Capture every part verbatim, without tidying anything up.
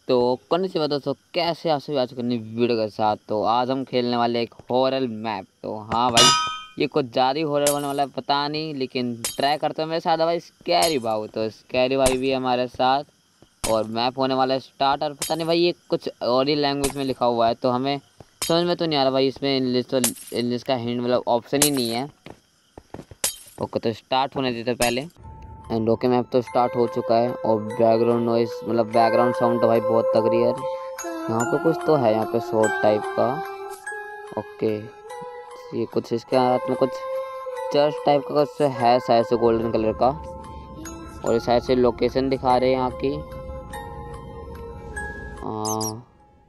तो कौन सी बात दोस्तों, कैसे आप सभी आज करनी वीडियो के साथ। तो आज हम खेलने वाले एक हॉरर मैप। तो हाँ भाई, ये कुछ ज़्यादा ही हॉरर होने वाला है, पता नहीं, लेकिन ट्राई करते हैं। मेरे साथ है भाई स्कैरी भाई, तो स्कैरी भाई भी है हमारे साथ। और मैप होने वाला है स्टार्ट। और पता नहीं भाई, ये कुछ और ही लैंग्वेज में लिखा हुआ है, तो हमें समझ में तो नहीं आ रहा भाई। इसमें इंग्लिश तो इंग्लिश का हिंट मतलब ऑप्शन ही नहीं है। ओके, तो स्टार्ट होने देते पहले। एंड ओके, मैप तो स्टार्ट हो चुका है। और बैकग्राउंड नॉइस मतलब बैकग्राउंड साउंड तो भाई बहुत तगड़ी है। यहाँ पे कुछ तो है, यहाँ पे शॉर्ट टाइप का। ओके, ये कुछ इसके हाथ में कुछ चर्च टाइप का कुछ है शायद से, गोल्डन कलर का। और ये शायद से लोकेशन दिखा रहे हैं यहाँ की। आ,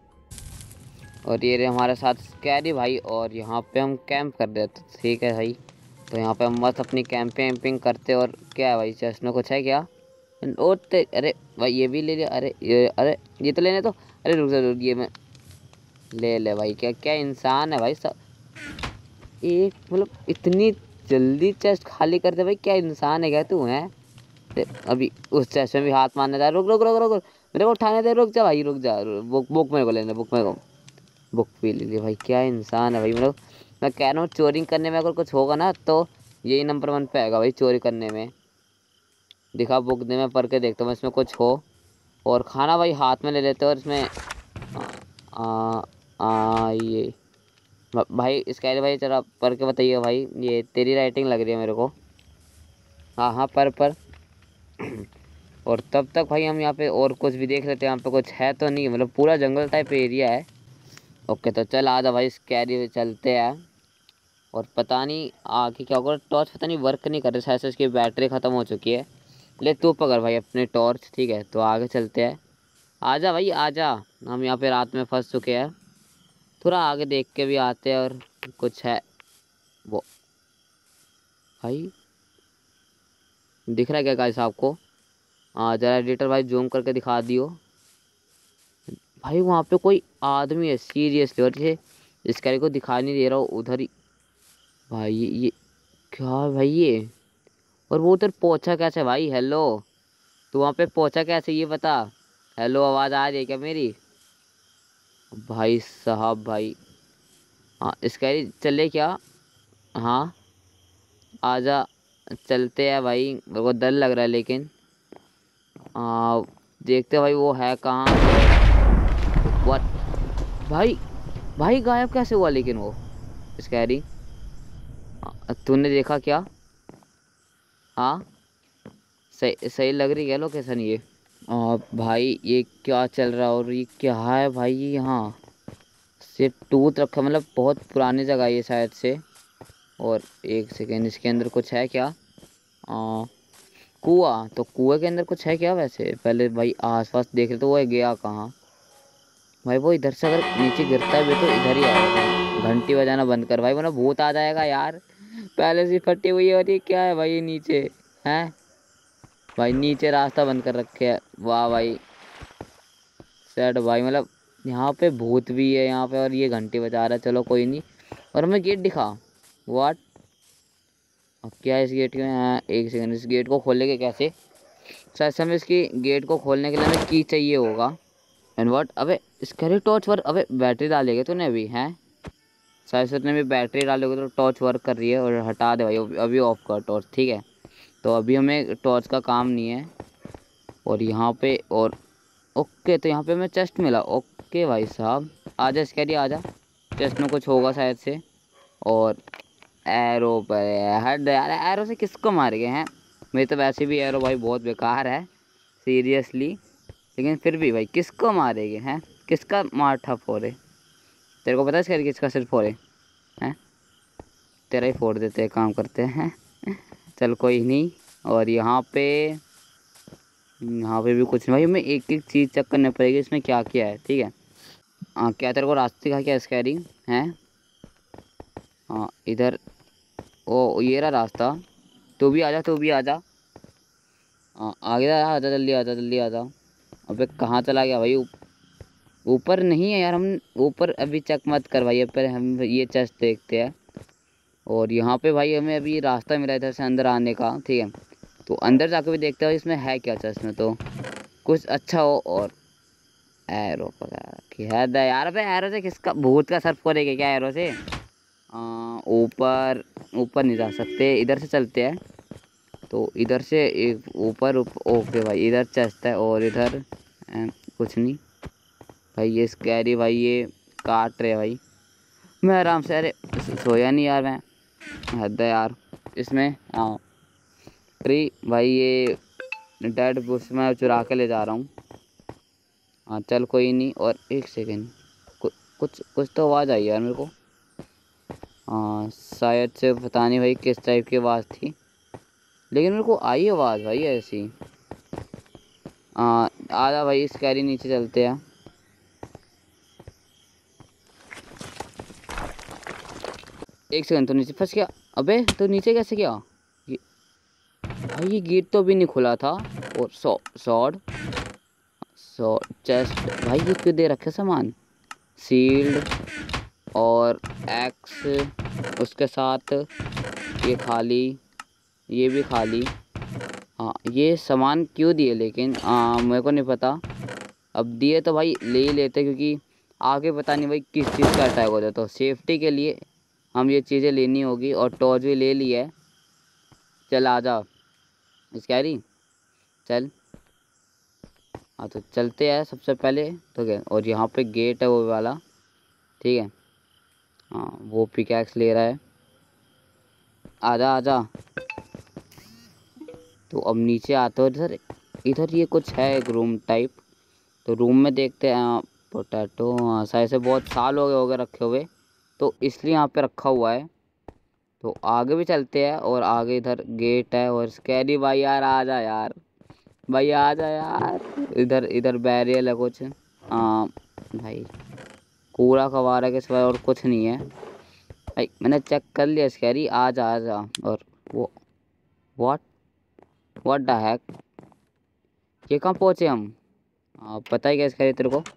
और ये रहे हमारे साथ स्कैरी भाई। और यहाँ पे हम कैंप कर देते, ठीक है भाई। तो यहाँ पे हम बस अपनी कैंपिंग वैम्पिंग करते। और क्या है भाई, चर्च में कुछ है क्या? और ते, अरे भाई ये भी ले लिया। अरे ये अरे ये तो लेने तो। अरे रुक जा, रुक, ये मैं ले ले भाई। क्या क्या इंसान है भाई सब। एक मतलब इतनी जल्दी चेस्ट खाली कर दे भाई, क्या इंसान है क्या तू है? अभी उस चेस्ट में भी हाथ मारने जा। रुक रुक रुक रुक रुक, मेरे को उठाने दे। रुक जा भाई, रुक जा। बुक बुक मेरे को लेना, बुक मेरे को। बुक भी ले ली भाई, क्या इंसान है भाई। मतलब मैं कह रहा हूँ, चोरी करने में अगर कुछ होगा ना तो यही नंबर वन पे आएगा भाई, चोरी करने में। दिखा बुक दे, मैं पढ़ के देखता हूँ इसमें कुछ हो। और खाना भाई हाथ में ले लेते हैं। और इसमें आ, आ, आ ये भाई स्कैरी भाई, जरा पढ़ के बताइए भाई, ये तेरी राइटिंग लग रही है मेरे को। हाँ हाँ, पर पर और तब तक भाई हम यहाँ पे और कुछ भी देख लेते हैं। यहाँ पे कुछ है तो नहीं, मतलब पूरा जंगल टाइप एरिया है। ओके, तो चल आजा भाई, स्कैरी चलते हैं। और पता नहीं आगे क्या होगा। टॉर्च पता नहीं वर्क नहीं कर रही, शायद से इसकी बैटरी ख़त्म हो चुकी है। ले तू पकड़ भाई अपने टॉर्च, ठीक है। तो आगे चलते हैं। आजा भाई आजा, हम यहाँ पे रात में फंस चुके हैं। थोड़ा आगे देख के भी आते हैं। और कुछ है वो भाई, दिख रहा है क्या गाइस आपको? हाँ, जरा एडिटर भाई जूम करके दिखा दियो भाई। वहाँ पे कोई आदमी है सीरियसली, और ये इस कैरी को दिखा नहीं दे रहा हूँ उधर ही भाई। ये, ये क्या है भाई ये? और वो उधर पहुंचा कैसे भाई? हेलो, तू वहाँ पे पहुंचा कैसे ये बता। हेलो, आवाज़ आ रही है क्या मेरी? भाई साहब भाई, हाँ स्कैरी चले क्या? हाँ आजा, चलते हैं भाई। मेरे को डर लग रहा है, लेकिन आ, देखते हैं भाई वो है कहाँ। व्हाट भाई, भाई गायब कैसे हुआ लेकिन वो स्कैरी? आ, तूने देखा क्या? हाँ, सही सही लग रही है लोकेशन ये। आ, भाई ये क्या चल रहा है? और ये क्या है भाई? ये यहाँ सिर्फ टूथ रखा, मतलब बहुत पुरानी जगह है ये शायद से। और एक सेकेंड, इसके अंदर कुछ है क्या? आ, कुआं, तो कुएं के अंदर कुछ है क्या वैसे? पहले भाई आसपास देख रहे तो वो गया कहाँ भाई? वो इधर से अगर नीचे गिरता भी तो इधर ही आएगा भाई। घंटी बजाना बंद कर भाई, वरना भूत आ जाएगा यार। पहले से फटी हुई है। और ये क्या है भाई, ये नीचे है भाई, नीचे रास्ता बंद कर रखे है। वाह भाई सेट भाई, मतलब यहाँ पे भूत भी है यहाँ पे, और ये घंटी बजा रहा है। चलो कोई नहीं। और हमें गेट दिखा। व्हाट, अब क्या है इस गेट के? हाँ, एक सेकंड, इस गेट को खोलेंगे कैसे? शायद से हमें इसकी गेट को खोलने के लिए हमें की चाहिए होगा। एंड व्हाट, अबे इसके टॉर्च वर्क, अबे बैटरी डालेगा तूने अभी हैं? शायद से उसने भी बैटरी डालोगे तो टॉर्च वर्क कर रही है। और हटा दे भाई, अभी ऑफ कर टॉर्च, ठीक है। तो अभी हमें टॉर्च का काम नहीं है। और यहाँ पे और ओके, तो यहाँ पे हमें चेस्ट मिला। ओके भाई साहब, आजा स्कैरी आजा, चेस्ट में कुछ होगा शायद से। और एरो पर हट यार, एरो से किसको मार गए हैं? मेरी तो वैसे भी एरो भाई बहुत बेकार है सीरियसली। लेकिन फिर भी भाई किसको मारेंगे हैं? किसका मार ठप हो रहे? तेरे को पता है इसका किसका सिर्फ हो रहे हैं? तेरा ही फोड़ देते हैं, काम करते हैं। चल कोई नहीं। और यहाँ पे यहाँ पे भी कुछ नहीं भाई, हमें एक एक चीज़ चेक करनी पड़ेगी इसमें क्या क्या है, ठीक है। हाँ, क्या तेरे को रास्ते का क्या स्कैरी है? हाँ इधर, ओ ये रहा रास्ता। तू भी आजा, तू भी आजा। हाँ आगे आ, आजा जल्दी, आजा जल्दी आजा। अबे कहाँ चला गया भाई? ऊपर नहीं है यार, हम ऊपर अभी चेक मत कर भाई, पर हम ये चेस्ट देखते हैं। और यहाँ पे भाई हमें अभी रास्ता मिला इधर से अंदर आने का, ठीक है। तो अंदर जाके भी देखते हैं इसमें है क्या चेस्ट में, तो कुछ अच्छा हो। और एरो पकड़ा रखी है दे यार। अबे एरो से किसका भूत का सर फोड़ेगा क्या एरो से? आ, ऊपर ऊपर नहीं जा सकते, इधर से चलते हैं। तो इधर से एक ऊपर ओके भाई, इधर चेस्ट है और इधर ए, कुछ नहीं भाई। ये स्कैरी भाई ये काट रहे भाई। मैं आराम से, अरे सोया नहीं यार मैं, हद है यार इसमें। हाँ ट्री भाई, ये डेड बुश मैं चुरा के ले जा रहा हूँ। हाँ चल कोई नहीं। और एक सेकेंड, कुछ कुछ कुछ तो आवाज़ आई यार मेरे को। हाँ शायद से पता नहीं भाई किस टाइप की आवाज़ थी, लेकिन मेरे को आई आवाज़ भाई ऐसी। हाँ आजा भाई, स्कैरी नीचे चलते हैं। एक सेकंड, तो नीचे फंस गया। अबे तो नीचे कैसे गया ये भाई? ये गेट तो अभी नहीं खुला था। और सौ सॉर्ड सॉर्ड चेस्ट भाई, ये क्यों दे रखे सामान? शील्ड और एक्स उसके साथ, ये खाली, ये भी खाली। हाँ ये सामान क्यों दिए लेकिन आ, मेरे को नहीं पता। अब दिए तो भाई ले ही लेते, क्योंकि आगे पता नहीं भाई किस चीज़ का अटैक हो जाए। तो सेफ्टी के लिए हम ये चीज़ें लेनी होगी। और टॉर्च भी ले ली है। चल आजा स्कैरी चल। हाँ तो चलते हैं सबसे पहले तो क्या। और यहाँ पे गेट है वो वाला, ठीक है। हाँ वो पिकैक्स ले रहा है, आजा आजा। तो अब नीचे आते हो इधर। इधर ये कुछ है एक रूम टाइप, तो रूम में देखते हैं। पोटैटो, हाँ शायद से बहुत साल हो गए हो गए रखे हुए, तो इसलिए यहाँ पे रखा हुआ है। तो आगे भी चलते हैं। और आगे इधर गेट है। और स्कैरी भाई यार आ जा यार, भाई आ जा यार। इधर इधर बैरियर है कुछ। हाँ भाई कूड़ा कबाड़ा के सिवाय और कुछ नहीं है भाई, मैंने चेक कर लिया। स्कैरी आ जा आ जा। और वो व्हाट व्हाट द हैक, ये कहाँ पहुँचे हम? हाँ पता ही क्या स्कैरी तेरे को।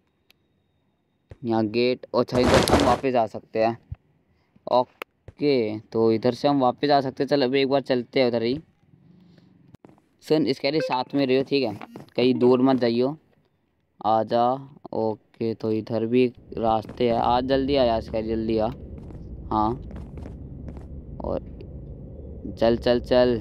यहाँ गेट, अच्छा इधर से हम वापस आ सकते हैं। ओके तो इधर से हम वापस आ सकते हैं। चल अभी एक बार चलते हैं उधर ही। सुन स्कैरी साथ में रहियो ठीक है, कहीं दूर मत जाइयो, आजा। ओके तो इधर भी रास्ते है, आज जल्दी आ यार स्कैरी जल्दी आ। हाँ और चल चल चल।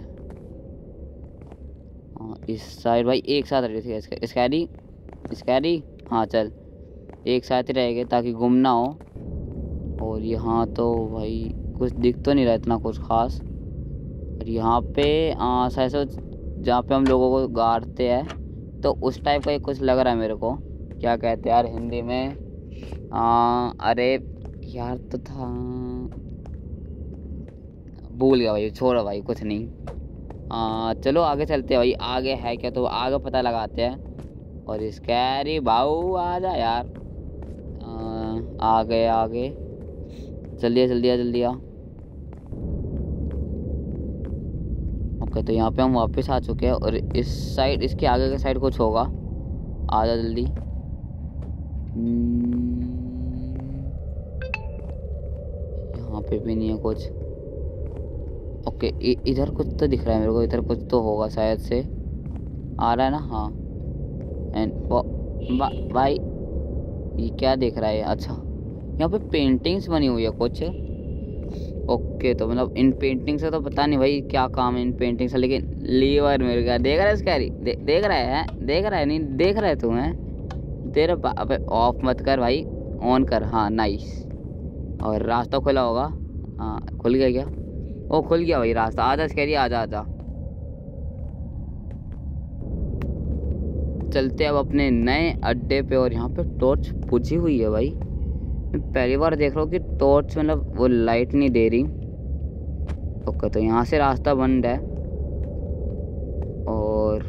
हाँ इस साइड भाई एक साथ रहिए ठीक है स्कैरी स्कैरी। हाँ चल एक साथ ही रहेंगे ताकि गुम ना हो। और यहाँ तो भाई कुछ दिख तो नहीं रहा इतना कुछ खास। और यहाँ पे शायद से जहाँ पे हम लोगों को गाड़ते हैं, तो उस टाइप का ही कुछ लग रहा है मेरे को। क्या कहते हैं यार हिंदी में? आ, अरे यार तो था, भूल गया भाई, छोड़ो भाई कुछ नहीं। आ, चलो आगे चलते हैं भाई, आगे है क्या तो आगे पता लगाते हैं। और स्कैरी भाऊ आ जा यार। आ, आ गए आगे, जल्दी आ जल्दी आ जल्दी आ। ओके तो यहाँ पे हम वापस आ चुके हैं। और इस साइड, इसके आगे के साइड कुछ होगा, आ जा जल्दी। यहाँ पे भी नहीं है कुछ। ओके इधर कुछ तो दिख रहा है मेरे को, इधर कुछ तो होगा शायद से, आ रहा है ना? हाँ एंड बा, भाई ये क्या दिख रहा है? अच्छा यहाँ पे पेंटिंग्स बनी हुई है कुछ। ओके तो मतलब इन पेंटिंग से तो पता नहीं भाई क्या काम है इन पेंटिंग से, लेकिन लीवर मेरे का देख रहा है स्कैरी, दे, देख रहा है देख रहा है नहीं देख रहा है तू है तेरे अबे ऑफ मत कर भाई, ऑन कर। हाँ नाइस। और रास्ता खुला होगा। हाँ खुल गया क्या? ओ खुल गया भाई रास्ता, आजा स्कैरी आजा आजा। चलते अब अपने नए अड्डे पे। और यहाँ पे टॉर्च बुझी हुई है भाई, पहली बार देख रहा हूँ कि टॉर्च मतलब वो लाइट नहीं दे रही। ओके तो यहाँ से रास्ता बंद है। और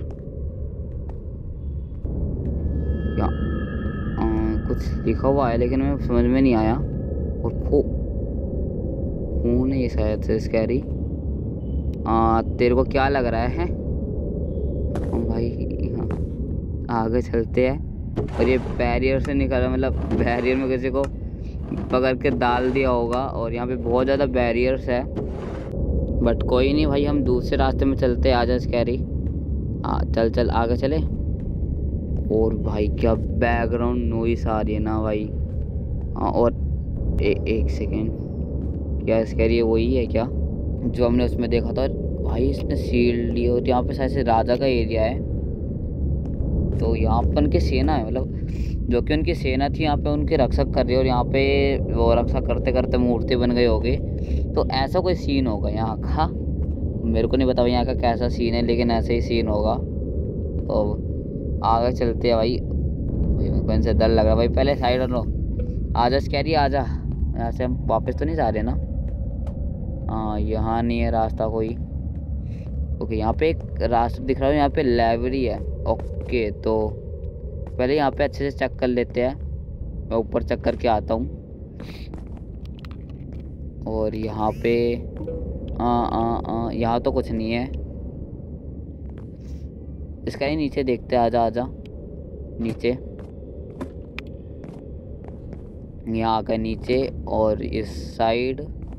यहाँ कुछ लिखा हुआ है लेकिन मैं समझ में नहीं आया। और खो खून है ये शायद से स्कैरी। तेरे को क्या लग रहा है भाई? हाँ आगे चलते हैं। और ये बैरियर से निकला, मतलब बैरियर में किसी को पकड़ के डाल दिया होगा। और यहाँ पे बहुत ज़्यादा बैरियर्स है, बट कोई नहीं भाई, हम दूसरे रास्ते में चलते। आजा स्कैरी हाँ चल चल आगे चले। और भाई क्या बैकग्राउंड नॉइस आ रही है ना भाई। हाँ और ए, एक सेकेंड, क्या इसके लिए वही है क्या जो हमने उसमें देखा था? भाई इसने शील्ड ली और यहाँ पे शायद से राजा का एरिया है। तो यहाँ पर उनकी सेना है, मतलब जो कि उनकी सेना थी यहाँ पे उनकी रक्षा कर रही है, और यहाँ पे वो रक्षा करते करते मूर्ति बन गई होगी। तो ऐसा कोई सीन होगा यहाँ का, मेरे को नहीं पता भाई यहाँ का कैसा सीन है, लेकिन ऐसा ही सीन होगा। तो आगे चलते हैं भाई। भाई मेरे को इनसे डर लग रहा है भाई, पहले साइड लो। आजा स्कैरी आजा, यहाँ से हम वापस तो नहीं जा रहे ना? हाँ यहाँ नहीं है रास्ता कोई। ओके यहाँ पे एक रास्ता दिख रहा है, यहाँ पे लाइब्रेरी है। ओके तो पहले यहाँ पे अच्छे से चेक कर लेते हैं, मैं ऊपर चेक करके आता हूँ। और यहाँ पे आ, आ, आ, यहाँ तो कुछ नहीं है। इसका ही नीचे देखते हैं, आजा आजा नीचे। यहाँ आकर नीचे और इस साइड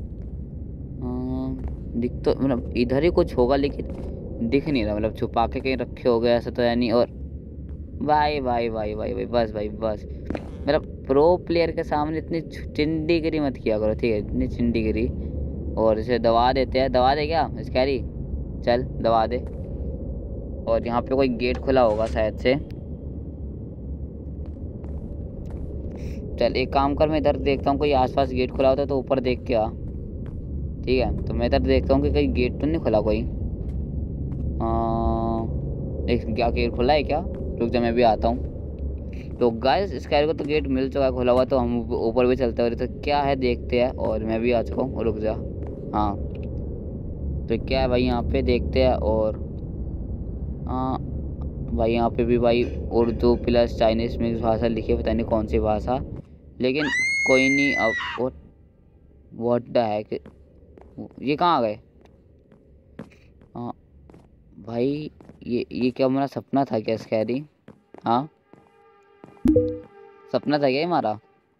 दिख तो मतलब इधर ही कुछ होगा, लेकिन दिख नहीं रहा, मतलब छुपा के कहीं रखे हो गए ऐसा तो है नहीं। और भाई भाई भाई भाई भाई बस भाई बस, मतलब प्रो प्लेयर के सामने इतनी चिंडीगिरी मत किया करो, ठीक है? इतनी चिंडीगिरी। और इसे दबा देते हैं, दबा दे क्या स्कैरी? चल दबा दे। और यहाँ पे कोई गेट खुला होगा शायद से। चल एक काम कर, मैं इधर देखता हूँ कोई आसपास गेट खुला होता है तो ऊपर देख के आ, ठीक है? तो मैं इधर देखता हूँ कि कहीं गेट तो नहीं खुला कोई। एक क्या गेट खुला है क्या? रुक जा मैं भी आता हूँ। तो गाइस स्काई को तो गेट मिल चुका है खुला हुआ, तो हम ऊपर भी चलते हैं। तो क्या है देखते हैं, और मैं भी आ चुका हूँ, रुक जा। हाँ तो क्या है भाई यहाँ पे देखते हैं। और हाँ भाई यहाँ पे भी भाई उर्दू प्लस चाइनीज़ मिक्स भाषा लिखी है, पता नहीं कौन सी भाषा, लेकिन कोई नहीं। अब व्हाट द हैक, ये कहाँ आ गए? हाँ भाई ये ये क्या हमारा सपना था क्या स्कैरी? हाँ सपना था क्या ये हमारा?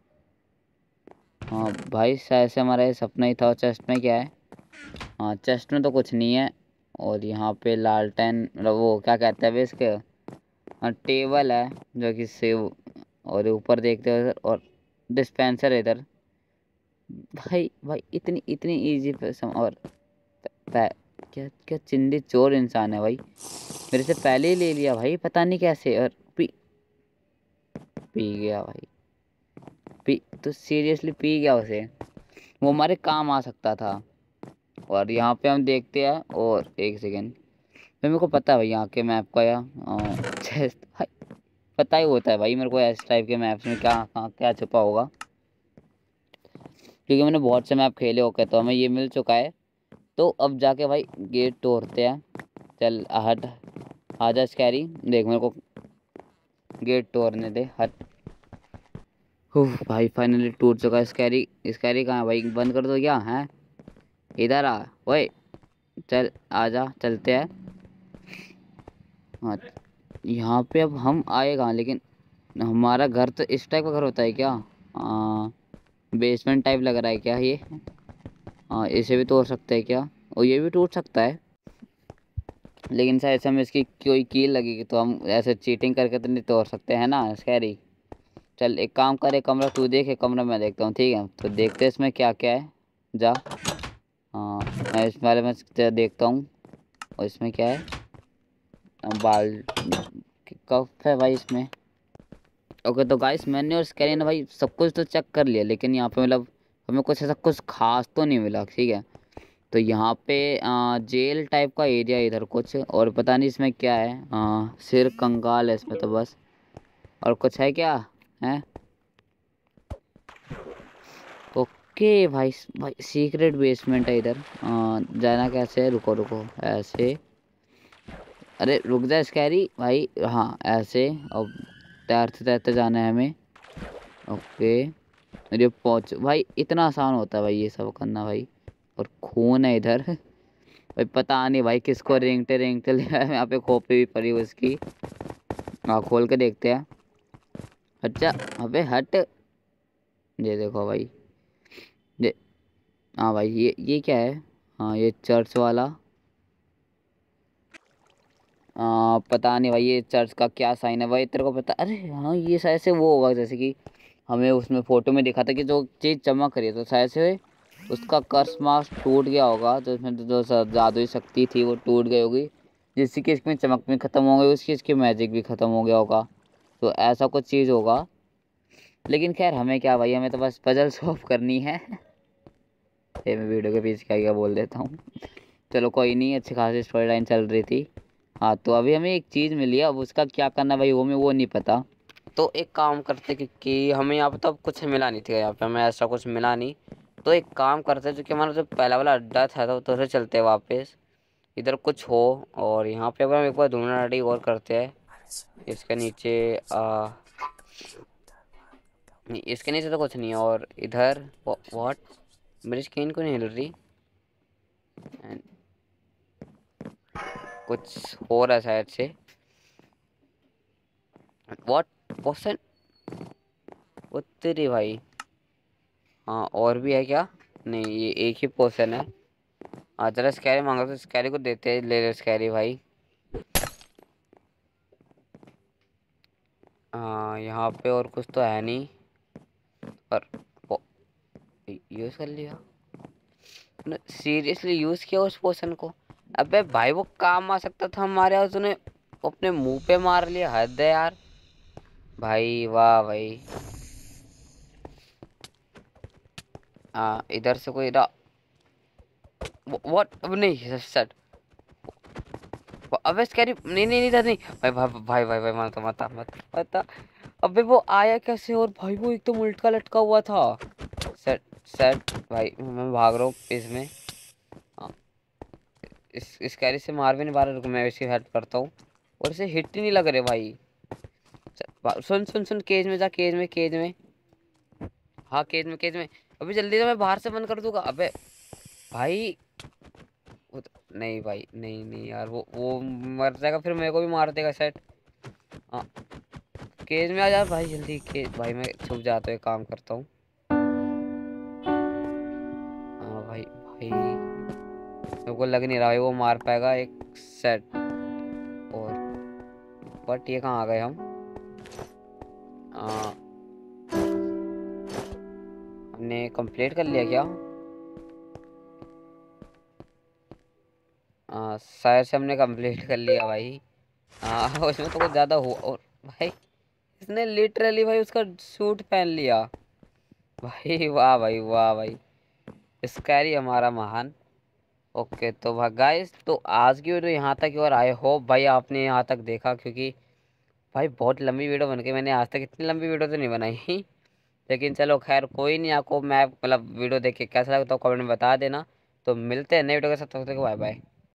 हाँ भाई शायद से हमारा ये सपना ही था। और चेस्ट में क्या है? हाँ चेस्ट में तो कुछ नहीं है। और यहाँ पे लालटेन, मतलब वो क्या कहते हैं वे इसके, हाँ टेबल है जो कि सेव। और ऊपर देखते हैं और डिस्पेंसर है इधर। भाई भाई इतनी इतनी इजी सम। और प, क्या क्या चिंदी चोर इंसान है भाई, मेरे से पहले ही ले लिया भाई, पता नहीं कैसे। और पी पी गया भाई, पी तो सीरियसली पी गया उसे, वो हमारे काम आ सकता था। और यहाँ पे हम देखते हैं, और एक सेकेंड, फिर मेरे को पता है भाई यहाँ के मैप का या चेस्ट भाई पता ही होता है भाई मेरे को इस टाइप के मैप्स में क्या कहाँ क्या छुपा होगा, क्योंकि मैंने बहुत से मैप खेले होके, तो हमें ये मिल चुका है। तो अब जाके भाई गेट तोड़ते हैं। चल हट, आजा स्कैरी, देख मेरे को गेट तोड़ने दे, हट। उफ भाई फाइनली टूट चुका है। स्कैरी स्कैरी कहाँ है भाई? बंद कर दो क्या है? इधर आ ओए, चल आजा चलते हैं। हाँ यहाँ पे अब हम आए कहाँ? लेकिन हमारा घर तो इस टाइप का घर होता है क्या? आ, बेसमेंट टाइप लग रहा है क्या ये? हाँ इसे भी तोड़ सकते हैं क्या? और ये भी टूट सकता है, लेकिन शायद से हमें इसकी कोई कील लगेगी, तो हम ऐसे चीटिंग करके तो नहीं तोड़ सकते हैं ना स्कैरी। चल एक काम कर, एक कमरा तू देख, एक कमरा मैं देखता हूँ, ठीक है? तो देखते हैं इसमें क्या क्या है, जा। हाँ मैं इस वाले में देखता हूँ। और इसमें क्या है? बाल कप है भाई इसमें। ओके तो गाइस मैंने और स्कैरी ने भाई सब कुछ तो चेक कर लिया, लेकिन यहाँ पे मतलब हमें कुछ ऐसा कुछ खास तो नहीं मिला, ठीक है? तो यहाँ पे आ, जेल टाइप का एरिया इधर कुछ, और पता नहीं इसमें क्या है। आ, सिर कंगाल है इसमें तो बस, और कुछ है क्या है? ओके भाई भाई सीक्रेट बेसमेंट है इधर। आ, जाना कैसे है? रुको रुको ऐसे, अरे रुक जा स्कैरी भाई, हाँ ऐसे। अब तैरते तैरते जाना है हमें। ओके अरे पहुँच भाई, इतना आसान होता है भाई ये सब करना भाई। और खून है इधर भाई, पता नहीं भाई किसको रेंगते रेंगते ले आया। यहाँ पे कॉपी भी पड़ी हुई उसकी। हाँ खोल के देखते हैं। अच्छा अबे हट, ये देखो भाई, ये हाँ भाई ये ये क्या है? हाँ ये चर्च वाला। आ, पता नहीं भाई ये चर्च का क्या साइन है भाई, तेरे को पता? अरे हाँ, ये शायद से वो होगा, जैसे कि हमें उसमें फोटो में दिखा था कि जो चीज़ चमक रही है तो शायद से उसका कर्स मार्क टूट गया होगा, तो उसमें जो स- जादुई शक्ति थी वो टूट गई होगी, जिससे कि इसमें चमक भी खत्म हो गई, उसकी इसकी मैजिक भी खत्म हो गया होगा। तो ऐसा कुछ चीज़ होगा। लेकिन खैर हमें क्या भाई, हमें तो बस पजल सॉल्व करनी है। ये मैं वीडियो के पीछे क्या क्या बोल देता हूँ। चलो कोई नहीं, अच्छी खासी स्टोरी लाइन चल रही थी। हाँ तो अभी हमें एक चीज़ मिली है, अब उसका क्या करना भाई वो हमें वो नहीं पता। तो एक काम करते क्योंकि हमें यहाँ पे तो अब कुछ मिला नहीं था, यहाँ पे हमें ऐसा कुछ मिला नहीं। तो एक काम करते जो कि हमारा जो पहला वाला अड्डा था तो उधर चलते हैं वापस, इधर कुछ हो। और यहाँ पे अगर हम एक बार ढूंढना रेडी और करते हैं। इसके नीचे आ, नहीं, इसके नीचे तो कुछ नहीं है। और इधर व्हाट, मेरी स्क्रीन को नहीं हिल रही। And कुछ हो रहा है शायद से। व्हाट पोशन, वो तेरी भाई। हाँ और भी है क्या? नहीं ये एक ही पोशन है। हाँ चलो स्कैरी मांगा तो स्कैरी को देते हैं, ले ले स्कैरी भाई। हाँ यहाँ पे और कुछ तो है नहीं। पर यूज़ कर लिया, सीरियसली यूज़ किया उस पोशन को? अबे भाई वो काम आ सकता था हमारे यहाँ, तूने अपने मुंह पे मार लिया, हद है यार। भाई वाह भाई। हाँ इधर से कोई रा व्हाट, अब नहीं सट। अबे स्कैरी नहीं नहीं नहीं था नहीं। भाई भाई भाई भाई भाई मत मत मत मत। अबे वो आया कैसे? और भाई वो एकदम उल्टा लटका हुआ था। सेट सेट भाई मैं भाग रहा हूँ इसमें। हाँ, इस इस कैरी से मार भी नहीं पा रहा, रुको मैं इसकी हेल्प करता हूँ। और इसे हिट ही नहीं लग रहे भाई। चल, सुन सुन सुन, केज में जा, केज में केज में। हाँ केज में केज में। अभी जल्दी से, मैं बाहर से बंद कर दूंगा। अबे भाई वो तो, नहीं भाई नहीं नहीं यार, वो वो मर जाएगा फिर मेरे को भी मार देगा सेट। हाँ केज में आ जा भाई जल्दी, केज भाई मैं छुप जाता हूँ, एक काम करता हूँ। हाँ भाई भाई मेरे को लग नहीं रहा भाई वो मार पाएगा एक सेट। और बट ये कहाँ आ गए हम? आ, हमने कंप्लीट कर लिया क्या? आ, शायद से हमने कंप्लीट कर लिया भाई। हाँ उसमें तो कुछ ज़्यादा हुआ। और भाई इसने लिटरली भाई उसका सूट पहन लिया। भाई वाह भाई वाह भाई, स्कैरी हमारा महान। ओके तो भाई गाइस, तो आज की वीडियो यहाँ तक ही, और आई होप भाई आपने यहाँ तक देखा, क्योंकि भाई बहुत लंबी वीडियो बन गई, मैंने आज तक इतनी लंबी वीडियो तो नहीं बनाई। लेकिन चलो खैर कोई नहीं, आपको मैं मतलब वीडियो देख के कैसा लगता है कमेंट में बता देना। तो मिलते हैं नई वीडियो के साथ, तब तक बाय बाय।